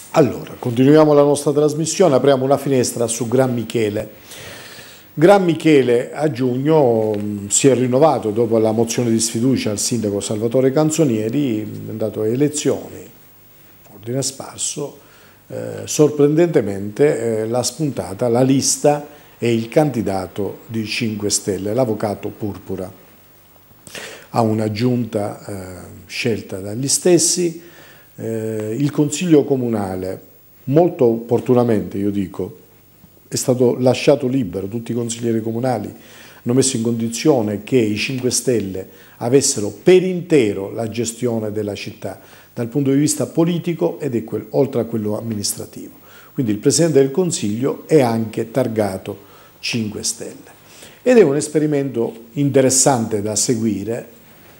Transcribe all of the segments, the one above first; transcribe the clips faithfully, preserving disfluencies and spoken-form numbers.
Allora, continuiamo la nostra trasmissione, apriamo una finestra su Gran Michele. Gran Michele a giugno mh, si è rinnovato dopo la mozione di sfiducia al sindaco Salvatore Canzonieri, è andato a elezioni, ordine sparso, eh, sorprendentemente eh, l'ha spuntata la lista e il candidato di cinque Stelle, l'avvocato Purpura. Ha una giunta eh, scelta dagli stessi. Eh, il Consiglio Comunale, molto opportunamente io dico, è stato lasciato libero, tutti i consiglieri comunali hanno messo in condizione che i cinque Stelle avessero per intero la gestione della città dal punto di vista politico ed è quel, oltre a quello amministrativo. Quindi il Presidente del Consiglio è anche targato cinque Stelle. Ed è un esperimento interessante da seguire.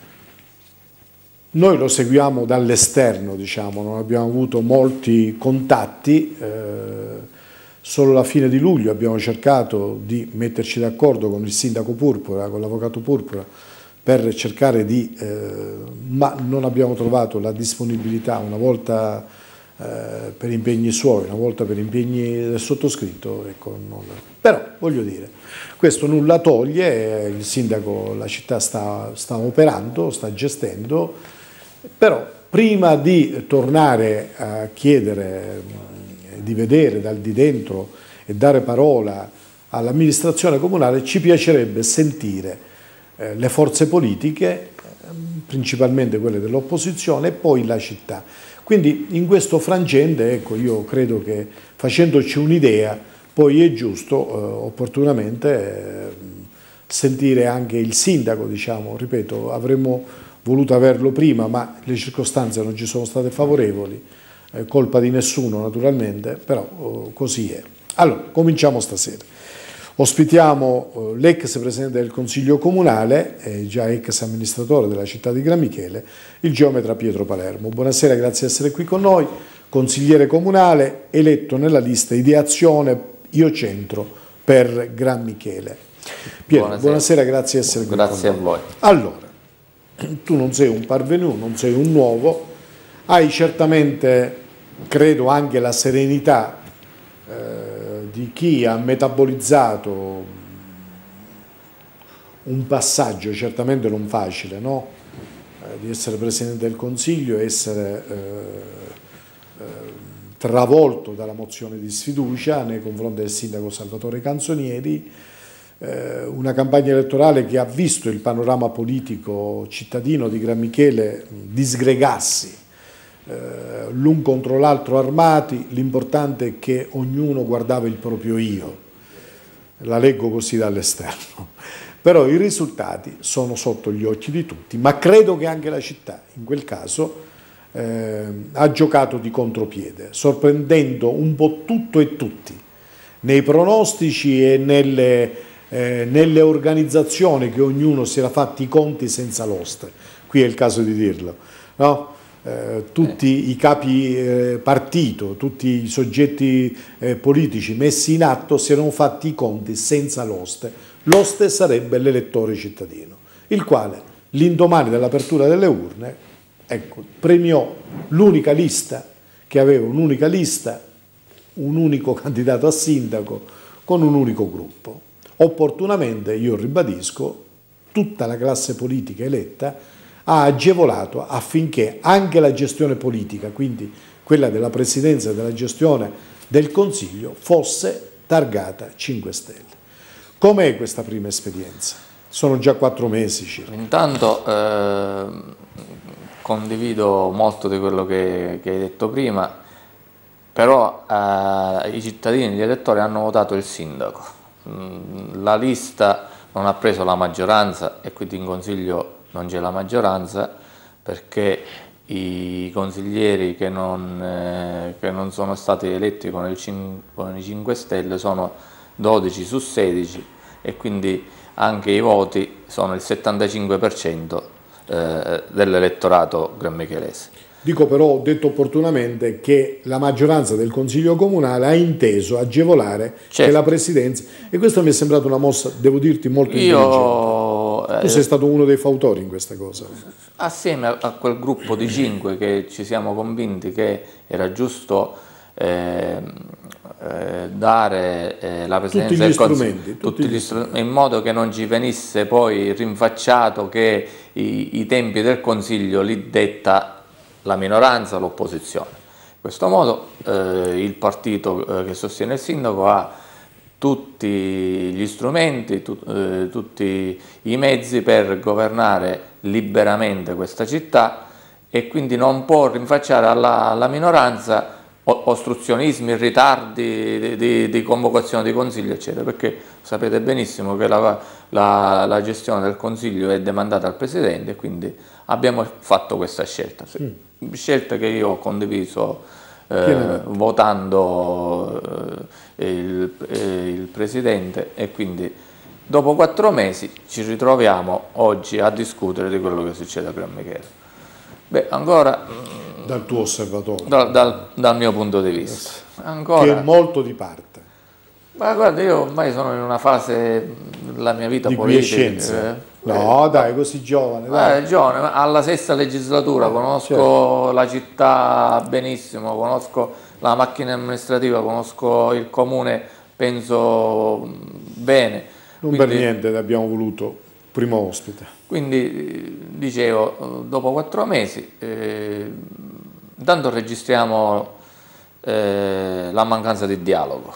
Noi lo seguiamo dall'esterno, diciamo, non abbiamo avuto molti contatti, eh, solo alla fine di luglio abbiamo cercato di metterci d'accordo con il sindaco Purpura, con l'avvocato Purpura, per cercare di, eh, ma non abbiamo trovato la disponibilità, una volta eh, per impegni suoi, una volta per impegni del sottoscritto, ecco, non... però voglio dire, questo nulla toglie, il sindaco, la città sta, sta operando, sta gestendo. Però prima di tornare a chiedere di vedere dal di dentro e dare parola all'amministrazione comunale, ci piacerebbe sentire eh, le forze politiche, principalmente quelle dell'opposizione, e poi la città. Quindi in questo frangente, ecco, io credo che facendoci un'idea, poi è giusto eh, opportunamente eh, sentire anche il sindaco, diciamo, ripeto, avremmo voluto averlo prima, ma le circostanze non ci sono state favorevoli, eh, colpa di nessuno naturalmente, però oh, così è. Allora, cominciamo stasera. Ospitiamo eh, l'ex Presidente del Consiglio Comunale, eh, già ex amministratore della città di Gran Michele, il geometra Pietro Palermo. Buonasera, grazie di essere qui con noi. Consigliere comunale, eletto nella lista Ideazione Io Centro per Gran Michele. Pietro, buonasera, buonasera grazie di essere qui grazie con noi. Grazie a voi. Allora, tu non sei un parvenu, non sei un nuovo, hai certamente, credo, anche la serenità eh, di chi ha metabolizzato un passaggio certamente non facile, no? Eh, di essere Presidente del Consiglio, essere eh, eh, travolto dalla mozione di sfiducia nei confronti del sindaco Salvatore Canzonieri, una campagna elettorale che ha visto il panorama politico cittadino di Gran Michele disgregarsi, eh, l'un contro l'altro armati, l'importante è che ognuno guardava il proprio io, la leggo così dall'esterno, però i risultati sono sotto gli occhi di tutti, ma credo che anche la città in quel caso eh, ha giocato di contropiede, sorprendendo un po' tutto e tutti, nei pronostici e nelle... Eh, nelle organizzazioni che ognuno si era fatti i conti senza l'oste, qui è il caso di dirlo, no? eh, tutti eh. i capi eh, partito, tutti i soggetti eh, politici messi in atto si erano fatti i conti senza l'oste, l'oste sarebbe l'elettore cittadino, il quale l'indomani dell'apertura delle urne ecco, premiò l'unica lista che aveva un'unica lista, un unico candidato a sindaco con un unico gruppo. Opportunamente, io ribadisco, tutta la classe politica eletta ha agevolato affinché anche la gestione politica, quindi quella della Presidenza e della gestione del Consiglio, fosse targata cinque Stelle. Com'è questa prima esperienza? Sono già quattro mesi circa. Intanto eh, condivido molto di quello che, che hai detto prima, però eh, i cittadini, gli elettori hanno votato il sindaco. La lista non ha preso la maggioranza e quindi in Consiglio non c'è la maggioranza perché i consiglieri che non, eh, che non sono stati eletti con, il, con i cinque Stelle sono dodici su sedici e quindi anche i voti sono il settantacinque per cento eh, dell'elettorato granmichelese. Dico però, ho detto opportunamente, che la maggioranza del Consiglio Comunale ha inteso agevolare certo. che la Presidenza, e questo mi è sembrato una mossa, devo dirti, molto Io, intelligente. Tu sei stato uno dei fautori in questa cosa. Assieme a quel gruppo di cinque che ci siamo convinti che era giusto eh, eh, dare eh, la presidenza tutti del gli Consiglio, strumenti, tutti tutti gli gli strumenti, in modo che non ci venisse poi rinfacciato che i, i tempi del Consiglio li detta la minoranza, l'opposizione. In questo modo eh, il partito eh, che sostiene il sindaco ha tutti gli strumenti, tu, eh, tutti i mezzi per governare liberamente questa città e quindi non può rinfacciare alla, alla minoranza ostruzionismi, ritardi di, di, di convocazione di consiglio, eccetera, perché sapete benissimo che la, la, la gestione del consiglio è demandata al presidente e quindi abbiamo fatto questa scelta, mm. scelta che io ho condiviso eh, votando eh, il, eh, il presidente, e quindi dopo quattro mesi ci ritroviamo oggi a discutere di quello che succede a Gran Michele. Beh, ancora dal tuo osservatorio, dal, dal, dal mio punto di vista, ancora, che è molto di parte. Ma guarda, io ormai sono in una fase della mia vita di politica. Eh, no, eh, dai, così giovane. Dai. Eh, giovane, alla sesta legislatura, eh, conosco certo. la città benissimo, conosco la macchina amministrativa, conosco il comune, penso bene. Non quindi, per niente abbiamo voluto primo ospite. Quindi, dicevo, dopo quattro mesi, eh, intanto registriamo eh, la mancanza di dialogo,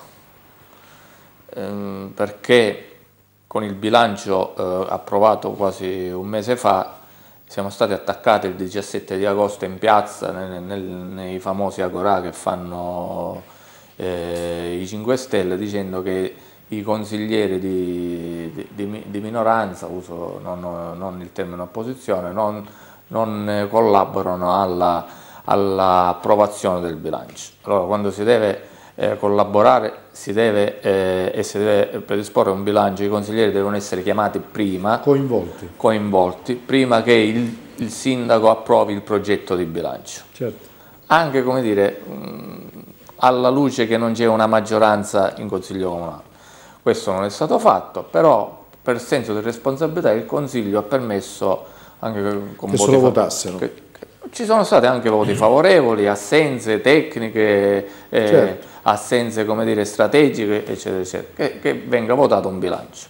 eh, perché con il bilancio eh, approvato quasi un mese fa siamo stati attaccati il diciassette di agosto in piazza nel, nel, nei famosi agorà che fanno eh, i cinque Stelle, dicendo che i consiglieri di, di, di minoranza, uso non, non il termine opposizione, non, non collaborano alla, all'approvazione del bilancio. Allora, quando si deve eh, collaborare si deve, eh, e si deve predisporre un bilancio, i consiglieri devono essere chiamati prima, coinvolti, coinvolti prima che il, il sindaco approvi il progetto di bilancio. Certo. Anche, come dire, mh, alla luce che non c'è una maggioranza in Consiglio Comunale. Questo non è stato fatto, però per senso di responsabilità il Consiglio ha permesso anche con che voti se lo votassero. Che, che, ci sono stati anche voti favorevoli, assenze tecniche, eh, certo. assenze, come dire, strategiche, eccetera, eccetera, che, che venga votato un bilancio.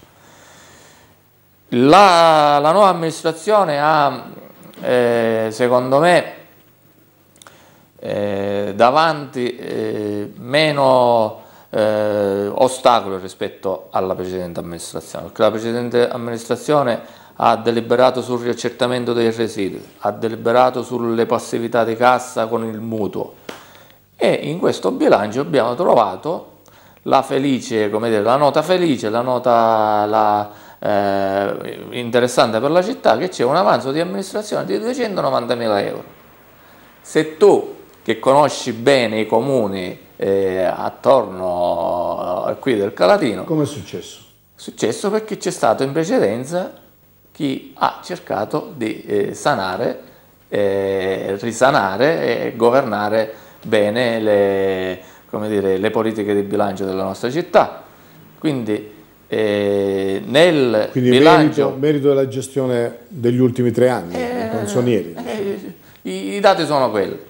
La, la nuova amministrazione ha, eh, secondo me, eh, davanti eh, meno Eh, ostacolo rispetto alla precedente amministrazione, perché la precedente amministrazione ha deliberato sul riaccertamento dei residui, ha deliberato sulle passività di cassa con il mutuo, e in questo bilancio abbiamo trovato la felice, come dire, la nota felice, la nota la, eh, interessante per la città, che c'è un avanzo di amministrazione di duecentonovantamila euro. Se tu, che conosci bene i comuni Eh, attorno a qui del Calatino. Come è successo? È successo perché c'è stato in precedenza chi ha cercato di eh, sanare, eh, risanare e governare bene le, come dire, le politiche di bilancio della nostra città. Quindi eh, nel Quindi bilancio... Merito, merito della gestione degli ultimi tre anni, eh, canzonieri. Eh, i, I dati sono quelli.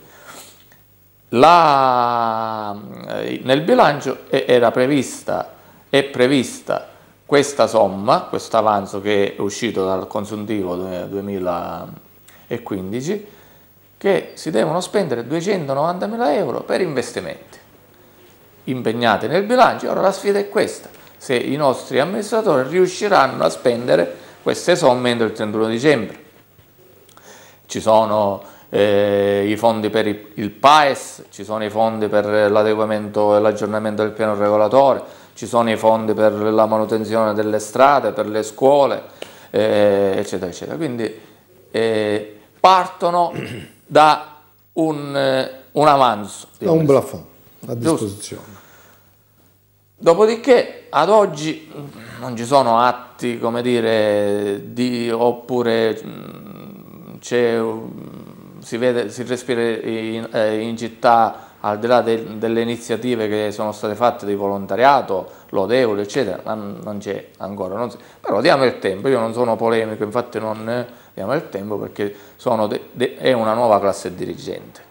La, nel bilancio era prevista, è prevista questa somma, questo avanzo che è uscito dal consuntivo duemilaquindici, che si devono spendere duecentonovantamila euro per investimenti impegnati nel bilancio. Ora la sfida è questa: se i nostri amministratori riusciranno a spendere queste somme entro il trentuno dicembre. Ci sono Eh, i fondi per il P A E S, ci sono i fondi per l'adeguamento e l'aggiornamento del piano regolatore, ci sono i fondi per la manutenzione delle strade, per le scuole, eh, eccetera, eccetera. Quindi eh, partono da un, eh, un avanzo. Da un plafond a disposizione. Giusto. Dopodiché ad oggi non ci sono atti, come dire, di, oppure c'è... Si, vede, si respira in, eh, in città, al di là de, delle iniziative che sono state fatte di volontariato, lodevole, eccetera, ma non c'è ancora. Non si, però diamo il tempo, io non sono polemico, infatti non eh, diamo il tempo, perché sono de, de, è una nuova classe dirigente.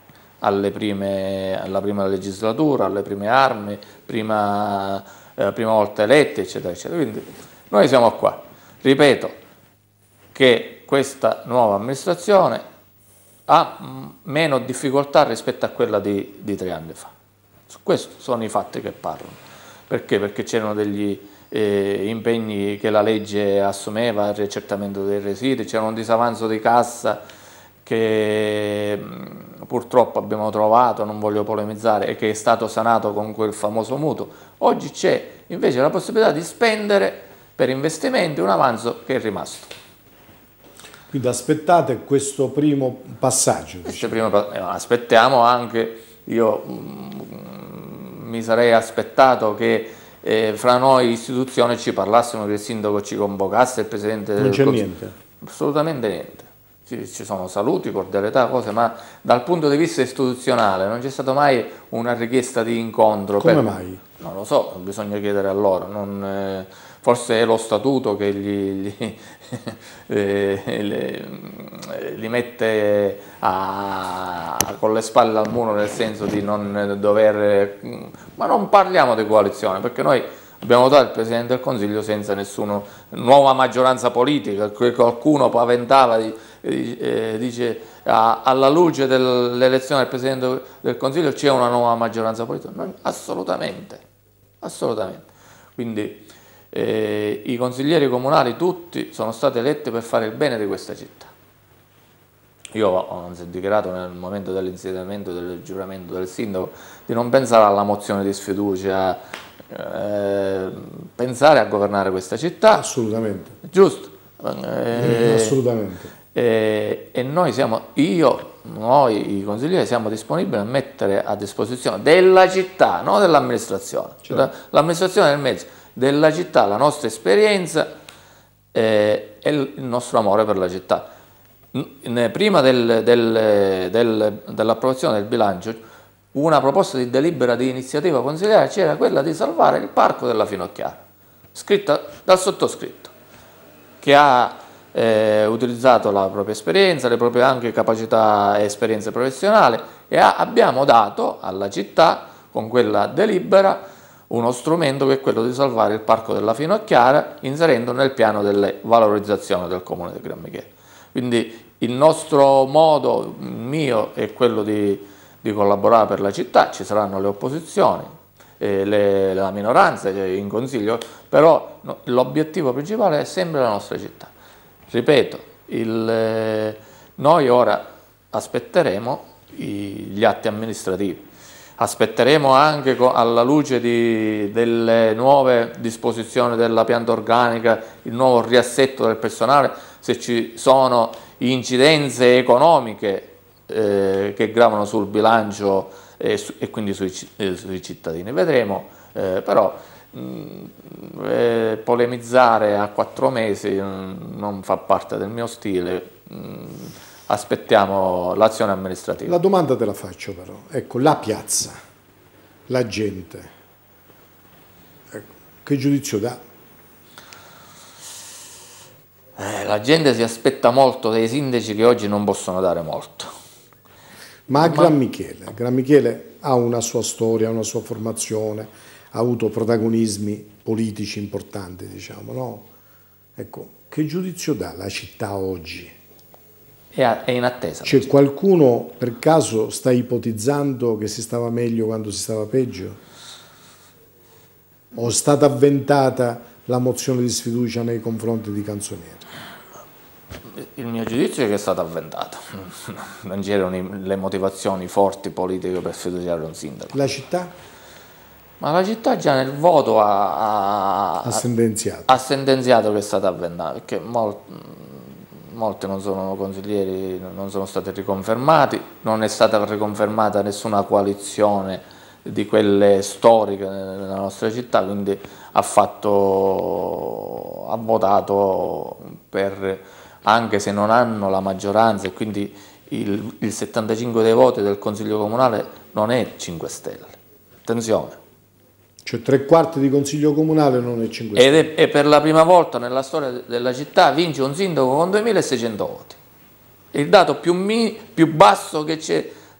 alle prime, alla prima legislatura, alle prime armi, prima, eh, prima volta eletti, eccetera, eccetera. Quindi noi siamo qua. Ripeto che questa nuova amministrazione ha meno difficoltà rispetto a quella di, di tre anni fa. Su questo sono i fatti che parlano. Perché? Perché c'erano degli eh, impegni che la legge assumeva, il riaccertamento dei residui, c'era un disavanzo di cassa che mh, purtroppo abbiamo trovato, non voglio polemizzare, e che è stato sanato con quel famoso mutuo. Oggi c'è invece la possibilità di spendere per investimenti un avanzo che è rimasto. Quindi aspettate questo primo passaggio. Questo primo, aspettiamo anche, io mh, mi sarei aspettato che eh, fra noi istituzioni ci parlassimo, che il sindaco ci convocasse, il presidente del Consiglio. Non c'è niente? Assolutamente niente. Ci, ci sono saluti, cordialità, cose, ma dal punto di vista istituzionale non c'è stata mai una richiesta di incontro. Come per... mai? Non lo so, bisogna chiedere a loro. Non, eh, forse è lo statuto che gli, gli, eh, li mette a, con le spalle al muro, nel senso di non dover... Ma non parliamo di coalizione, perché noi abbiamo votato il Presidente del Consiglio senza nessuna nuova maggioranza politica, che qualcuno paventava, di, eh, dice a, alla luce dell'elezione del Presidente del Consiglio c'è una nuova maggioranza politica. Non, assolutamente, assolutamente. Quindi eh, i consiglieri comunali tutti sono stati eletti per fare il bene di questa città. Io ho dichiarato nel momento dell'insediamento del giuramento del sindaco di non pensare alla mozione di sfiducia, eh, pensare a governare questa città. Assolutamente. Giusto? Eh, Assolutamente. Eh, e noi siamo, io, noi i consiglieri siamo disponibili a mettere a disposizione della città, non dell'amministrazione, certo. L'amministrazione nel mezzo, della città, la nostra esperienza eh, e il nostro amore per la città. Prima del, del, del, dell'approvazione del bilancio, una proposta di delibera di iniziativa consigliare c'era quella di salvare il parco della Finocchiara, scritta dal sottoscritto, che ha eh, utilizzato la propria esperienza, le proprie anche capacità e esperienze professionali, e ha, abbiamo dato alla città, con quella delibera, uno strumento che è quello di salvare il parco della Finocchiara, inserendo nel piano delle valorizzazioni del comune di Gran Michele. Quindi il nostro modo, mio, è quello di, di collaborare per la città. Ci saranno le opposizioni, eh, le, la minoranza in consiglio, però no, l'obiettivo principale è sempre la nostra città. Ripeto, il, eh, noi ora aspetteremo i, gli atti amministrativi, aspetteremo anche alla luce di, delle nuove disposizioni della pianta organica, il nuovo riassetto del personale, se ci sono incidenze economiche eh, che gravano sul bilancio e, su, e quindi sui, eh, sui cittadini. Vedremo, eh, però mh, eh, polemizzare a quattro mesi mh, non fa parte del mio stile. Mh, aspettiamo l'azione amministrativa. La domanda te la faccio però, ecco, la piazza, la gente, ecco, che giudizio dà? Eh, la gente si aspetta molto dai sindaci che oggi non possono dare molto. Ma a Gran Michele, Gran Michele ha una sua storia, una sua formazione, ha avuto protagonismi politici importanti, diciamo, no? Ecco, che giudizio dà la città oggi? È in attesa. C'è qualcuno per caso sta ipotizzando che si stava meglio quando si stava peggio? O è stata avventata la mozione di sfiducia nei confronti di Canzonieri? Il mio giudizio è che è stata avventata, non c'erano le motivazioni forti politiche per sfiduciare un sindaco. La città? Ma la città già nel voto ha, ha, ha, sentenziato. ha sentenziato che è stata avventata, perché molti, molti non sono consiglieri, non sono stati riconfermati, non è stata riconfermata nessuna coalizione di quelle storiche nella nostra città, quindi ha fatto, ha votato per, anche se non hanno la maggioranza, e quindi il, il settantacinque dei voti del Consiglio Comunale non è cinque Stelle, attenzione. Cioè tre quarti di Consiglio Comunale non è cinque Stelle. Ed è, e per la prima volta nella storia della città vince un sindaco con duemilaseicento voti. Il dato più, mi, più basso che c'è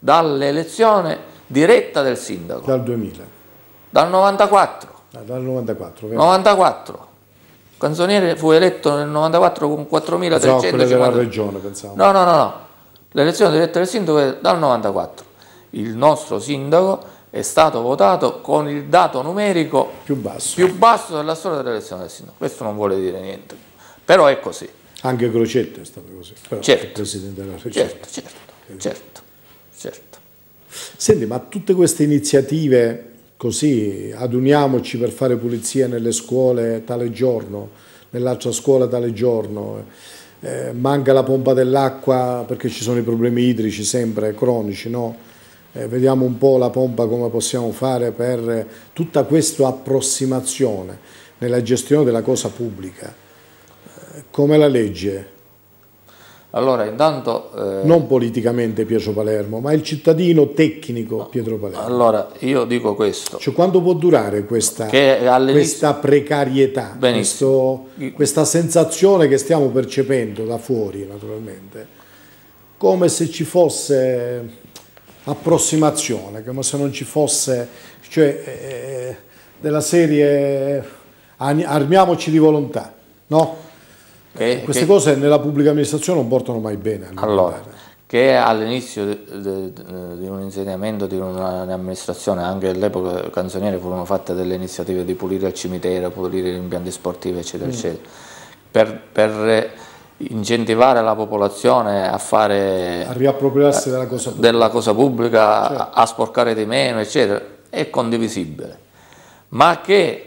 dall'elezione diretta del sindaco. Dal duemila. Dal novantaquattro. Ah, dal novantaquattro. Vero? novantaquattro. Canzoniere fu eletto nel novantaquattro con quattromilatrecentocinquanta. Pensavo della regione, pensavo. No, no, no, no. L'elezione diretta del sindaco è dal novantaquattro. Il nostro sindaco è stato votato con il dato numerico più basso, più basso della storia dell'elezione del sindaco. Questo non vuole dire niente, però è così. Anche Crocetta è stato così, però certo, è il presidente della regione. Certo, certo, certo, certo. Senti, ma tutte queste iniziative così, aduniamoci per fare pulizia nelle scuole tale giorno, nell'altra scuola tale giorno, eh, manca la pompa dell'acqua perché ci sono i problemi idrici sempre cronici, no? Eh, vediamo un po' la pompa come possiamo fare per tutta questa approssimazione nella gestione della cosa pubblica. Eh, come la legge? Allora, intanto... Eh, non politicamente Pietro Palermo, ma il cittadino tecnico Pietro Palermo. Allora, io dico questo. Cioè, quanto può durare questa, questa precarietà, questo, questa sensazione che stiamo percependo da fuori, naturalmente, come se ci fosse approssimazione, come se non ci fosse, cioè, eh, della serie armiamoci di volontà, no? Che, Queste che, cose nella pubblica amministrazione non portano mai bene. Allora, che all'inizio di un insediamento di un'amministrazione, anche all'epoca Canzoniere, furono fatte delle iniziative di pulire il cimitero, pulire gli impianti sportivi, eccetera, mm. eccetera, per, per incentivare la popolazione a fare... A riappropriarsi della cosa pubblica, della cosa pubblica certo. a, a sporcare di meno, eccetera, è condivisibile. Ma che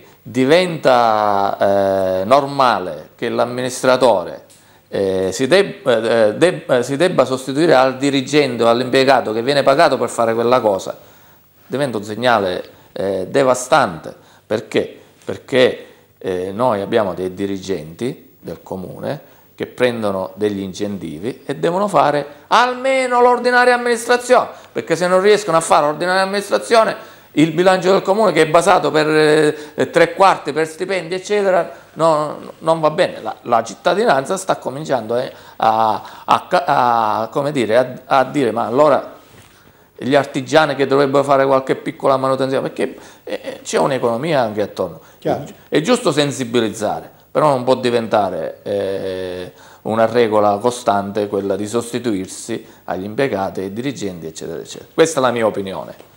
diventa eh, normale che l'amministratore eh, si, debba, eh, debba, si debba sostituire al dirigente o all'impiegato che viene pagato per fare quella cosa, diventa un segnale eh, devastante. Perché? Perché eh, noi abbiamo dei dirigenti del comune che prendono degli incentivi e devono fare almeno l'ordinaria amministrazione, perché se non riescono a fare l'ordinaria amministrazione il bilancio del comune, che è basato per eh, tre quarti per stipendi eccetera, no, non va bene. La, la cittadinanza sta cominciando eh, a, a, a, come dire, a, a dire ma allora gli artigiani che dovrebbero fare qualche piccola manutenzione, perché eh, c'è un'economia anche attorno. Chiaro. È giusto sensibilizzare, però non può diventare eh, una regola costante quella di sostituirsi agli impiegati, ai dirigenti eccetera eccetera. Questa è la mia opinione.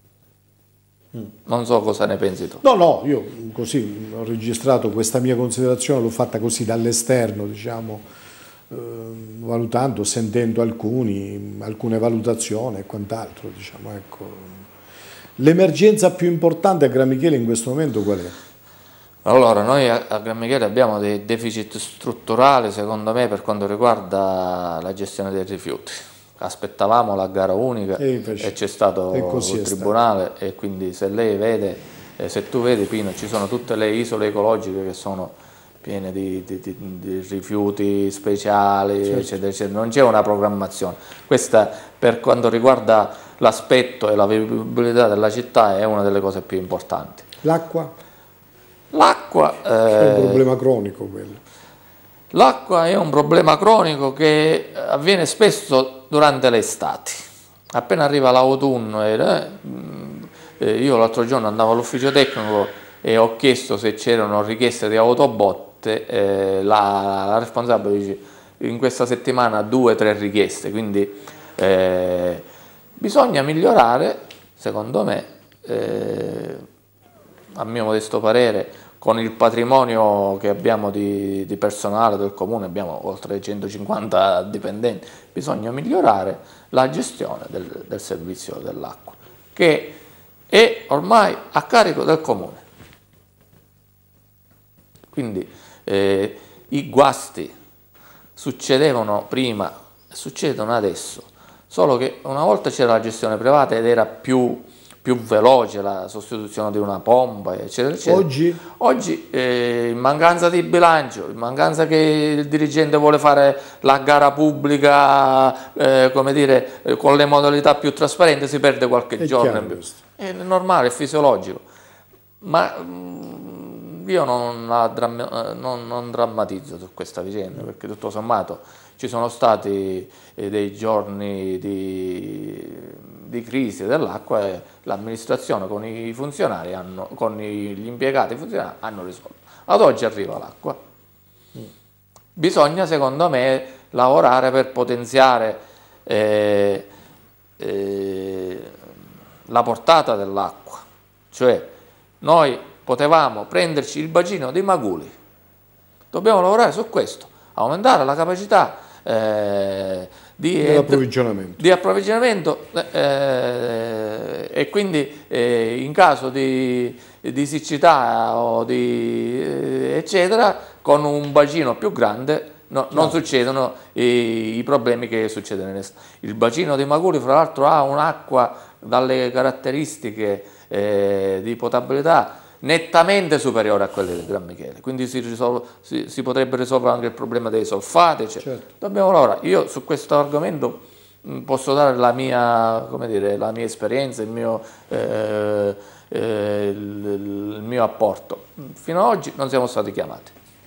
Non so cosa ne pensi tu. No, no, io così ho registrato questa mia considerazione, l'ho fatta così dall'esterno, diciamo, eh, valutando, sentendo alcuni, alcune valutazioni e quant'altro, diciamo, ecco. L'emergenza più importante a Gran Michele in questo momento qual è? Allora, noi a, a Gran Michele abbiamo dei deficit strutturali, secondo me, per quanto riguarda la gestione dei rifiuti. Aspettavamo la gara unica e, e c'è stato il tribunale stato. E quindi se lei vede, eh, se tu vedi Pino, ci sono tutte le isole ecologiche che sono piene di, di, di, di rifiuti speciali, certo. eccetera, eccetera. Non c'è una programmazione. Questa per quanto riguarda l'aspetto e la vivibilità della città è una delle cose più importanti. L'acqua? L'acqua... Eh, è un problema cronico quello. L'acqua è un problema cronico che avviene spesso durante le estati. Appena arriva l'autunno, eh, io l'altro giorno andavo all'ufficio tecnico e ho chiesto se c'erano richieste di autobotte, eh, la, la responsabile dice in questa settimana due o tre richieste, quindi eh, bisogna migliorare, secondo me, eh, a mio modesto parere, con il patrimonio che abbiamo di, di personale del comune, abbiamo oltre centocinquanta dipendenti, bisogna migliorare la gestione del, del servizio dell'acqua, che è ormai a carico del comune. Quindi eh, i guasti succedevano prima, succedono adesso, solo che una volta c'era la gestione privata ed era più... più veloce la sostituzione di una pompa, eccetera, eccetera. Oggi, Oggi eh, in mancanza di bilancio, in mancanza che il dirigente vuole fare la gara pubblica, eh, come dire, eh, con le modalità più trasparenti, si perde qualche è giorno in più. È normale, è fisiologico. Ma mh, io non, non, non drammatizzo su questa vicenda, mm. perché tutto sommato ci sono stati eh, dei giorni di di crisi dell'acqua l'amministrazione con i funzionari, hanno, con gli impiegati funzionari hanno risolto. Ad oggi arriva l'acqua. Bisogna, secondo me, lavorare per potenziare eh, eh, la portata dell'acqua. Cioè, noi potevamo prenderci il bacino di Maguli, dobbiamo lavorare su questo, aumentare la capacità eh, di, approvvigionamento. di approvvigionamento eh, e quindi eh, in caso di, di siccità o di eh, eccetera, con un bacino più grande no, non succedono i, i problemi che succedono nell'estate. Il bacino di Maguli, fra l'altro, ha un'acqua dalle caratteristiche eh, di potabilità nettamente superiore a quelle del Gran Michele, quindi si, risolve, si, si potrebbe risolvere anche il problema dei solfati, eccetera. Certo. Dobbiamo lavorare. Io su questo argomento mh, posso dare la mia, come dire, la mia esperienza, il mio, eh, eh, il, il mio apporto. Fino ad oggi non siamo stati chiamati.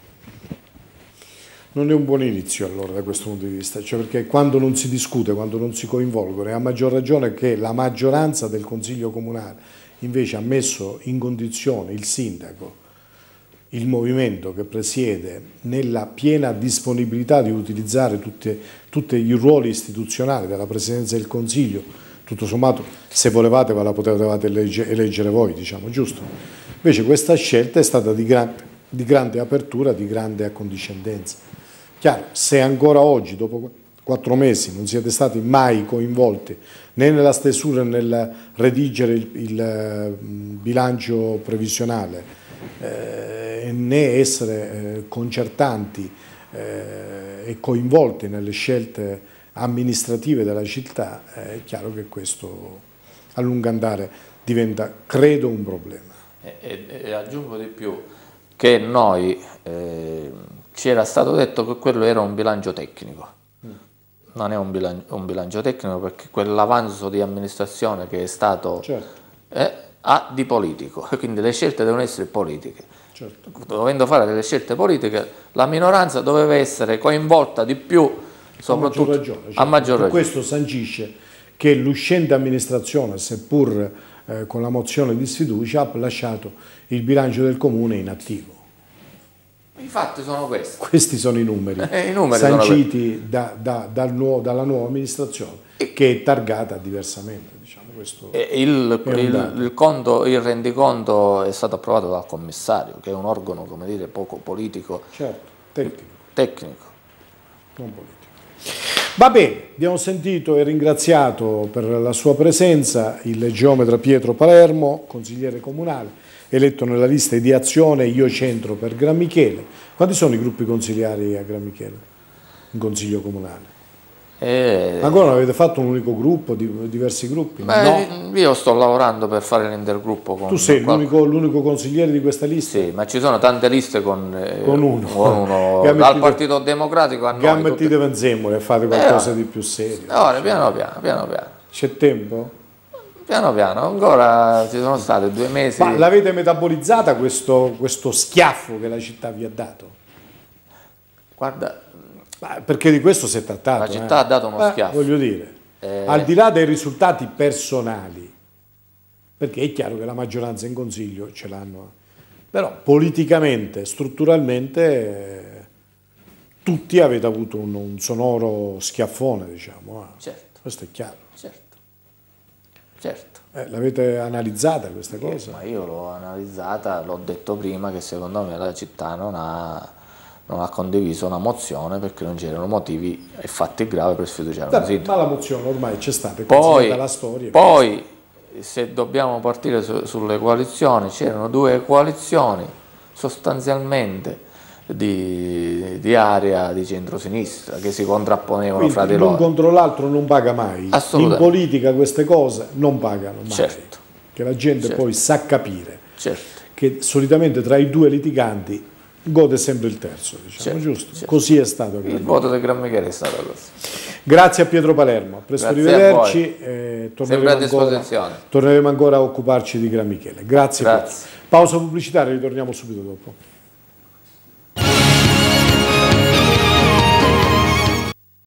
Non è un buon inizio allora da questo punto di vista, cioè perché quando non si discute, quando non si coinvolgono, e a maggior ragione che la maggioranza del Consiglio Comunale invece ha messo in condizione il sindaco, il movimento che presiede, nella piena disponibilità di utilizzare tutti i ruoli istituzionali della Presidenza del Consiglio, tutto sommato se volevate ve la potevate eleggere, eleggere voi, diciamo, giusto? Invece questa scelta è stata di, gran, di grande apertura, di grande accondiscendenza. Chiaro, se ancora oggi, dopo quattro mesi, non siete stati mai coinvolti né nella stesura né nel redigere il, il bilancio previsionale eh, né essere eh, concertanti eh, e coinvolti nelle scelte amministrative della città, eh, è chiaro che questo a lungo andare diventa, credo, un problema. E, e, e aggiungo di più che noi eh, ci era stato detto che quello era un bilancio tecnico. Non è un bilancio, un bilancio tecnico, perché quell'avanzo di amministrazione che è stato certo. eh, ha di politico, quindi le scelte devono essere politiche. Certo. Dovendo fare delle scelte politiche, la minoranza doveva essere coinvolta di più, soprattutto a maggior ragione. Certo. A maggior ragione. Questo sancisce che l'uscente amministrazione, seppur eh, con la mozione di sfiducia, ha lasciato il bilancio del comune inattivo. I fatti sono questi. Questi sono i numeri, eh, i numeri sanciti da, da, dal nuovo, dalla nuova amministrazione, e, che è targata diversamente. Diciamo, questo e il, il, il, conto, il rendiconto è stato approvato dal commissario, che è un organo, come dire, poco politico. Certo, tecnico. Tecnico. Non politico. Va bene, abbiamo sentito e ringraziato per la sua presenza il geometra Pietro Palermo, consigliere comunale, eletto nella lista di Azione Io Centro per Gran Michele. Quanti sono i gruppi consigliari a Gran Michele, in consiglio comunale? Eh, Ancora non avete fatto un unico gruppo, diversi gruppi? Beh, no? Io sto lavorando per fare l'intergruppo con... Tu sei l'unico consigliere di questa lista? Sì, ma ci sono tante liste con, eh, con uno, con uno dal mettite, Partito Democratico a noi. Gammettite tutte... Venzemole e fate qualcosa eh, di più serio. Ora, piano piano, piano piano. C'è tempo? Piano piano, ancora ci sono stati due mesi. Ma l'avete metabolizzata questo, questo schiaffo che la città vi ha dato? Guarda... Perché di questo si è trattato. La città eh. ha dato uno eh, schiaffo. Voglio dire, eh... al di là dei risultati personali, perché è chiaro che la maggioranza in consiglio ce l'hanno, però politicamente, strutturalmente, eh, tutti avete avuto un, un sonoro schiaffone, diciamo. Eh. Certo. Questo è chiaro. Certo. Certo. Eh, l'avete analizzata questa cosa? Eh, ma io l'ho analizzata, l'ho detto prima che secondo me la città non ha... non ha condiviso una mozione perché non c'erano motivi e fatti gravi per sfiduciare da, un sindaco. Ma la mozione ormai c'è stata, è poi, dalla storia. Poi, se dobbiamo partire su, sulle coalizioni, c'erano due coalizioni sostanzialmente di, di area di centrosinistra che si contrapponevano. Quindi, fra di loro. L'un contro l'altro non paga mai. In politica queste cose non pagano mai. Certo. Che la gente certo. poi sa capire certo. che solitamente tra i due litiganti gode sempre il terzo, diciamo, certo, giusto? Certo. Così è stato. Il voto del Gran Michele è stato così. Grazie a Pietro Palermo, presto Grazie rivederci, eh, torneremo, a disposizione. Ancora, torneremo ancora a occuparci di Gran Michele. Grazie. Grazie. Pausa pubblicitaria, ritorniamo subito dopo.